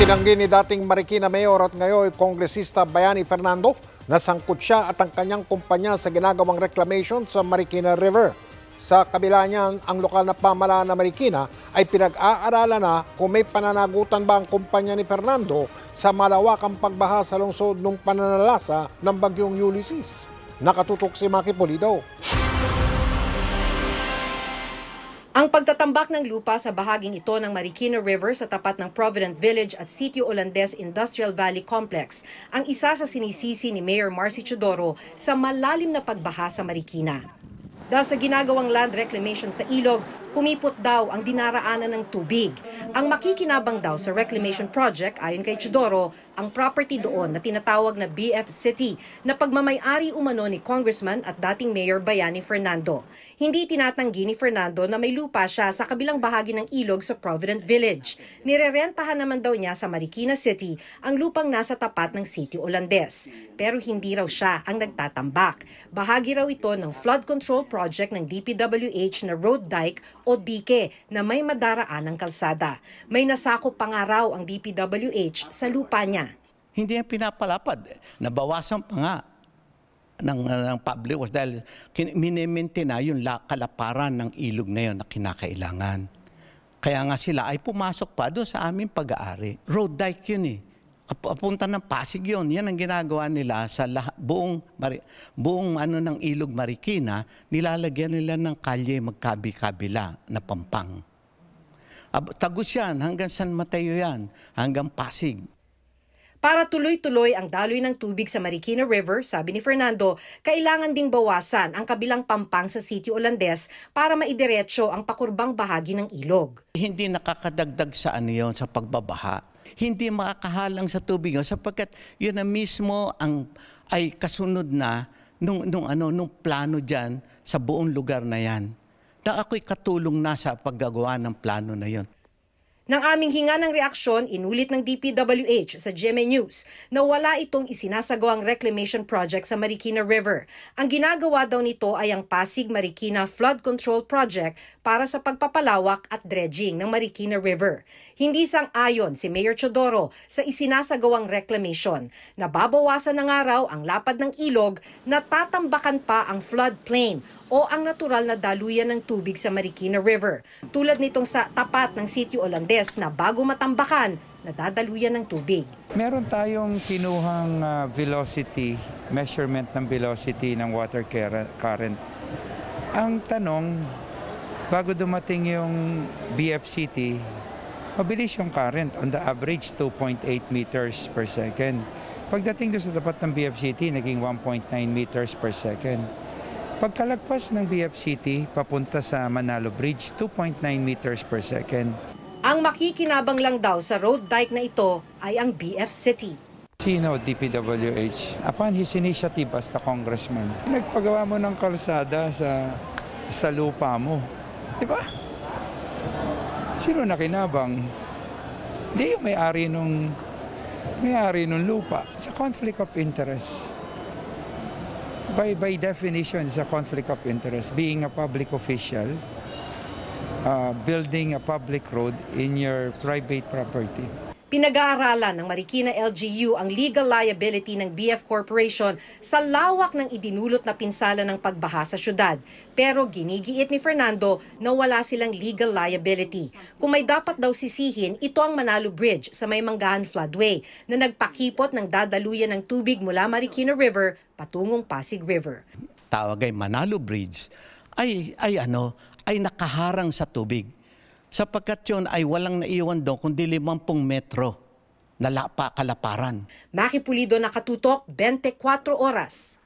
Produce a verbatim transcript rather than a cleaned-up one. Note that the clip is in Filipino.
Itinanggi ni dating Marikina Mayor at ngayon Kongresista Bayani Fernando na sangkot siya at ang kanyang kumpanya sa ginagawang reclamation sa Marikina River. Sa kabila niyan, ang lokal na pamahalaan ng Marikina ay pinag-aaralan na kung may pananagutan ba ang kumpanya ni Fernando sa malawakang pagbaha sa lungsod ng pananalasa ng bagyong Ulysses. Nakatutok si Maki Pulido. Ang pagtatambak ng lupa sa bahaging ito ng Marikina River sa tapat ng Provident Village at Sitio Olandes Industrial Valley Complex ang isa sa sinisisi ni Mayor Marcy Chodoro sa malalim na pagbaha sa Marikina. Dahil sa ginagawang land reclamation sa ilog, kumipot daw ang dinaraanan ng tubig. Ang makikinabang daw sa reclamation project, ayon kay Chodoro, ang property doon na tinatawag na B F City na pagmamay-ari umano ni Congressman at dating Mayor Bayani Fernando. Hindi tinatanggi ni Fernando na may lupa siya sa kabilang bahagi ng ilog sa Provident Village. Nirerentahan naman daw niya sa Marikina City ang lupang nasa tapat ng Sitio Olandes. Pero hindi raw siya ang nagtatambak. Bahagi raw ito ng flood control project ng D P W H na road dike o dike na may madaraan ng kalsada. May nasakop pa nga raw ang D P W H sa lupa niya. Hindi yan pinapalapad. Nabawasan pa nga ng, ng public was dahil minimaintain na yung kalaparan ng ilog na yun na kinakailangan. Kaya nga sila ay pumasok pa doon sa aming pag-aari. Road dike yun eh. Papunta ng Pasig yun. Yan ang ginagawa nila sa lahat, buong, buong ano ng ilog Marikina, nilalagyan nila ng kalye magkabi-kabila na pampang. Tagus yan, hanggang San Mateo yan, hanggang Pasig. Para tuloy-tuloy ang daloy ng tubig sa Marikina River, sabi ni Fernando, kailangan ding bawasan ang kabilang pampang sa Sitio Olandes para maidiretso ang pakurbang bahagi ng ilog. Hindi nakakadagdag sa ano yun, sa pagbabaha. Hindi makakahalang sa tubig yun, sapagkat yun na mismo ang, ay kasunod na nung, nung, ano, nung plano dyan sa buong lugar na yan. Na ako'y katulong na sa paggagawa ng plano na yun. Nang aming hinga ng reaksyon, inulit ng D P W H sa G M A News na wala itong isinasagawang reclamation project sa Marikina River. Ang ginagawa daw nito ay ang Pasig-Marikina Flood Control Project para sa pagpapalawak at dredging ng Marikina River. Hindi sang-ayon si Mayor Chodoro sa isinasagawang reclamation. Nababawasan na nga raw ang lapad ng ilog, natatambakan pa ang floodplain o ang natural na daluyan ng tubig sa Marikina River. Tulad nitong sa tapat ng Sitio Olandes na bago matambakan, nadadaluyan ng tubig. Meron tayong kinuhang uh, velocity, measurement ng velocity ng water current. Ang tanong, bago dumating yung B F C T, mabilis yung current, on the average two point eight meters per second. Pagdating doon sa tapat ng B F C T, naging one point nine meters per second. Pagkalagpas ng B F C T, papunta sa Manalo Bridge, two point nine meters per second. Ang makikinabang lang daw sa road dike na ito ay ang B F City. Sino D P W H? Upon his initiative as the congressman, nagpagawa mo ng kalsada sa, sa lupa mo. Diba? Sino nakinabang? Hindi yung may-ari nung, may-ari nung lupa. Sa conflict of interest. By, by definition, it's a conflict of interest. Being a public official, uh, building a public road in your private property. Pinag-aaralan ng Marikina L G U ang legal liability ng B F Corporation sa lawak ng idinulot na pinsala ng pagbaha sa syudad. Pero ginigiit ni Fernando na wala silang legal liability. Kung may dapat daw sisihin, ito ang Manalo Bridge sa May Manggahan Floodway na nagpakipot ng dadaluyan ng tubig mula Marikina River patungong Pasig River. Tawag ay Manalo Bridge ay, ay, ano, ay nakaharang sa tubig. Sapagkat yun ay walang naiwan doon kundi limampung metro na lapa kalaparan. Maki Pulido, nakatutok, twenty-four oras.